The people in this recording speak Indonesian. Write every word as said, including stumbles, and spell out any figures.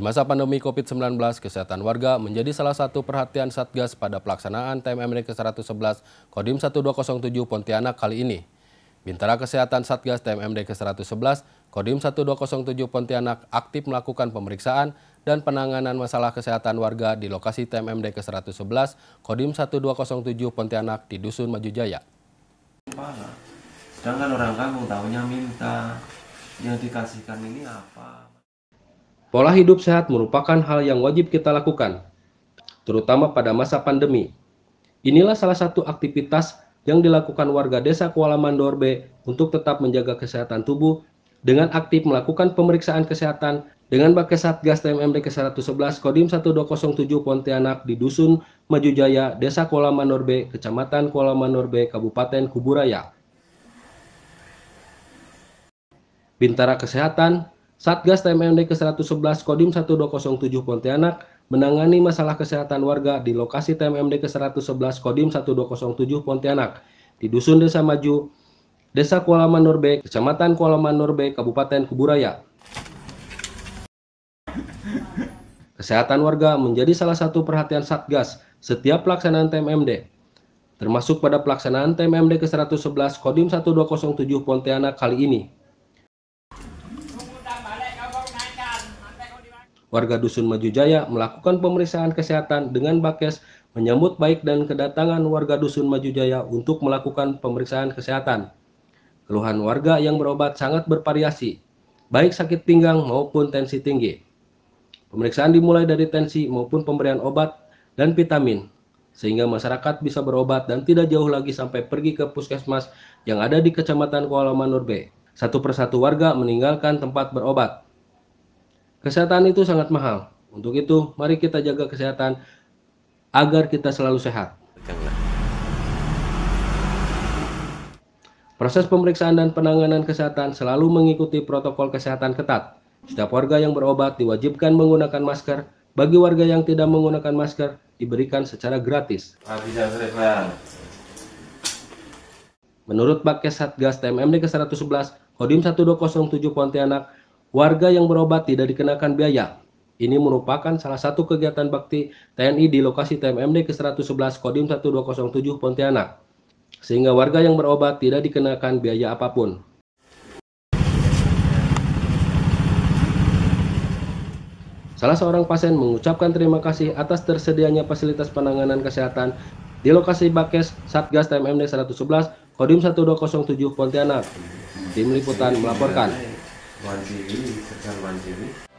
masa pandemi COVID sembilan belas, kesehatan warga menjadi salah satu perhatian Satgas pada pelaksanaan T M M D ke seratus sebelas Kodim seribu dua ratus tujuh Pontianak kali ini. Bintara Kesehatan Satgas T M M D ke seratus sebelas Kodim seribu dua ratus tujuh Pontianak aktif melakukan pemeriksaan dan penanganan masalah kesehatan warga di lokasi T M M D ke seratus sebelas Kodim seribu dua ratus tujuh Pontianak di Dusun Maju Jaya. Sedangkan orang kampung tahunya minta, yang dikasihkan ini apa? Pola hidup sehat merupakan hal yang wajib kita lakukan, terutama pada masa pandemi. Inilah salah satu aktivitas yang dilakukan warga desa Kuala Mandor B untuk tetap menjaga kesehatan tubuh dengan aktif melakukan pemeriksaan kesehatan dengan Bakes Satgas T M M D ke seratus sebelas Kodim seribu dua ratus tujuh Pontianak di Dusun Maju Jaya, Desa Kuala Mandor B, Kecamatan Kuala Mandor B, Kabupaten Kuburaya. Bintara Kesehatan Satgas T M M D ke seratus sebelas Kodim seribu dua ratus tujuh Pontianak menangani masalah kesehatan warga di lokasi T M M D ke seratus sebelas Kodim seribu dua ratus tujuh Pontianak di Dusun Desa Maju, Desa Kuala Mandor B, Kecamatan Kuala Mandor B, Kabupaten Kuburaya. Kesehatan warga menjadi salah satu perhatian Satgas setiap pelaksanaan T M M D, termasuk pada pelaksanaan T M M D ke seratus sebelas Kodim seribu dua ratus tujuh Pontianak kali ini. Warga Dusun Maju Jaya melakukan pemeriksaan kesehatan dengan Bakes menyambut baik dan kedatangan warga Dusun Maju Jaya untuk melakukan pemeriksaan kesehatan. Keluhan warga yang berobat sangat bervariasi, baik sakit pinggang maupun tensi tinggi. Pemeriksaan dimulai dari tensi maupun pemberian obat dan vitamin, sehingga masyarakat bisa berobat dan tidak jauh lagi sampai pergi ke puskesmas yang ada di Kecamatan Kuala Mandor B. Satu persatu warga meninggalkan tempat berobat. Kesehatan itu sangat mahal. Untuk itu, mari kita jaga kesehatan agar kita selalu sehat. Proses pemeriksaan dan penanganan kesehatan selalu mengikuti protokol kesehatan ketat. Setiap warga yang berobat diwajibkan menggunakan masker. Bagi warga yang tidak menggunakan masker, diberikan secara gratis. Menurut Bakes Satgas T M M D ke seratus sebelas Kodim seribu dua ratus tujuh Pontianak, warga yang berobat tidak dikenakan biaya. Ini merupakan salah satu kegiatan bakti T N I di lokasi T M M D ke seratus sebelas Kodim seribu dua ratus tujuh Pontianak, sehingga warga yang berobat tidak dikenakan biaya apapun. Salah seorang pasien mengucapkan terima kasih atas tersedianya fasilitas penanganan kesehatan di lokasi Bakes Satgas T M M D seratus sebelas Kodim seribu dua ratus tujuh Pontianak. Tim Liputan melaporkan. Mandiri, sedang mandiri.